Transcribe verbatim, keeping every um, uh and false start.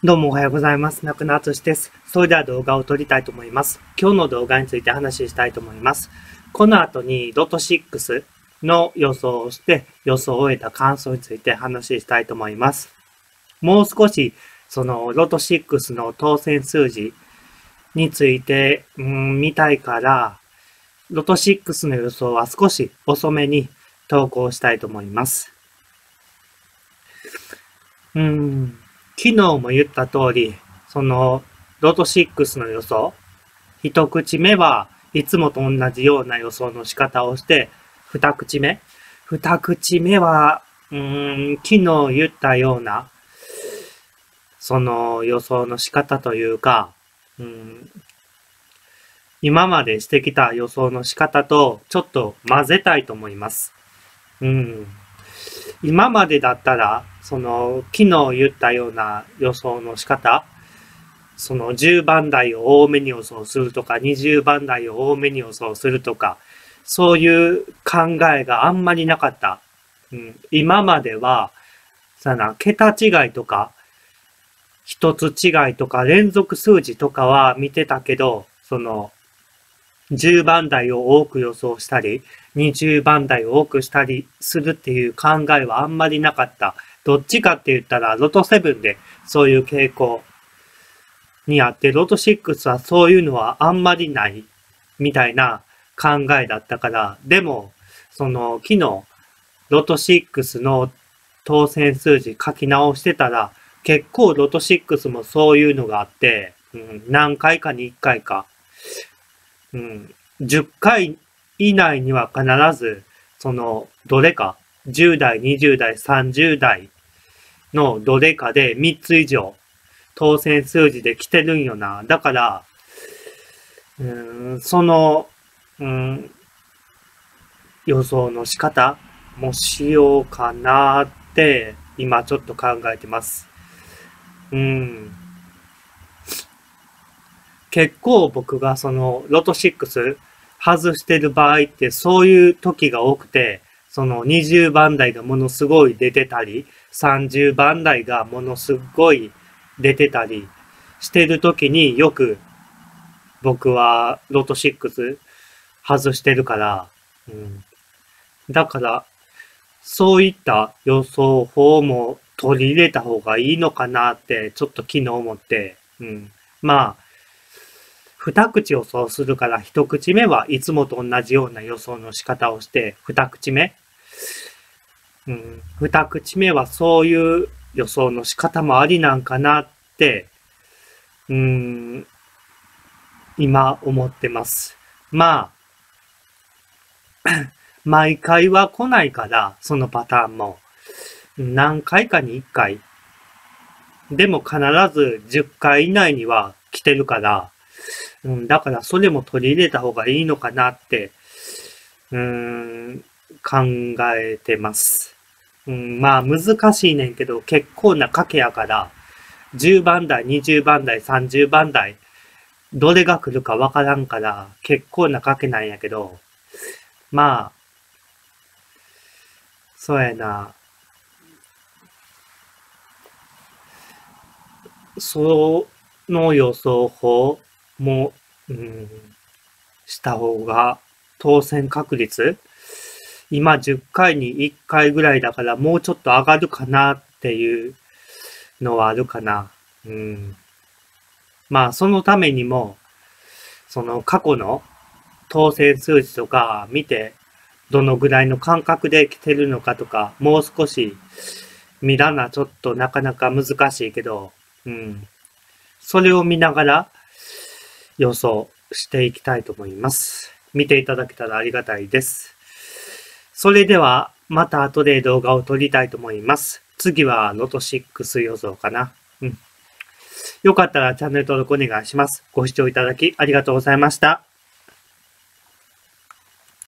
どうもおはようございます。中野敦です。それでは動画を撮りたいと思います。今日の動画について話したいと思います。この後にロトろくの予想をして、予想を終えた感想について話したいと思います。もう少し、そのロトろくの当選数字について、うん、見たいから、ロトろくの予想は少し遅めに投稿したいと思います。うーん。昨日も言った通り、その、ロトろくの予想、一口目はいつもと同じような予想の仕方をして、二口目二口目は、うーん、昨日言ったような、その予想の仕方というか、うん、今までしてきた予想の仕方とちょっと混ぜたいと思います。うん。今までだったら、その、昨日言ったような予想の仕方、そのじゅうばん台を多めに予想するとか、にじゅうばん台を多めに予想するとか、そういう考えがあんまりなかった。うん、今までは、さな、桁違いとか、一つ違いとか、連続数字とかは見てたけど、その、じゅうばん台を多く予想したり、にじゅうばん台を多くしたりするっていう考えはあんまりなかった。どっちかって言ったら、ロトセブンでそういう傾向にあって、ロトろくはそういうのはあんまりないみたいな考えだったから、でも、その、昨日、ロトろくの当選数字書き直してたら、結構ロトろくもそういうのがあって、うん、何回かにいっかいか。うん、じゅっかい以内には必ず、その、どれか、じゅう代、にじゅう代、さんじゅう代のどれかでみっつ以上、当選数字で来てるんよな。だから、うーん、その、うん、予想の仕方もしようかなって、今ちょっと考えてます。うん。結構僕がそのロトろく外してる場合ってそういう時が多くて、そのにじゅうばん台がものすごい出てたり、さんじゅうばん台がものすごい出てたりしてる時によく僕はロトろく外してるから、うん、だからそういった予想法も取り入れた方がいいのかなってちょっと昨日思って、うん、まあ二口予想するから一口目はいつもと同じような予想の仕方をして二口目、うん、二口目はそういう予想の仕方もありなんかなって、うん、今思ってます。まあ、毎回は来ないから、そのパターンも。何回かにいっかい。でも必ずじゅっかい以内には来てるから、うん、だからそれも取り入れた方がいいのかなって、うーん、考えてます。うん、まあ難しいねんけど、結構な賭けやから、じゅうばん台、にじゅうばん台、さんじゅうばん台、どれが来るかわからんから、結構な賭けなんやけど、まあ、そうやな。その予想法も、うん、した方が、当選確率今じゅっかいにいっかいぐらいだからもうちょっと上がるかなっていうのはあるかな。うん。まあそのためにも、その過去の当選数字とか見て、どのぐらいの感覚で来てるのかとか、もう少し見らなちょっとなかなか難しいけど、うん。それを見ながら予想していきたいと思います。見ていただけたらありがたいです。それでは、また後で動画を撮りたいと思います。次はロトろく予想かな。うん。よかったらチャンネル登録お願いします。ご視聴いただきありがとうございました。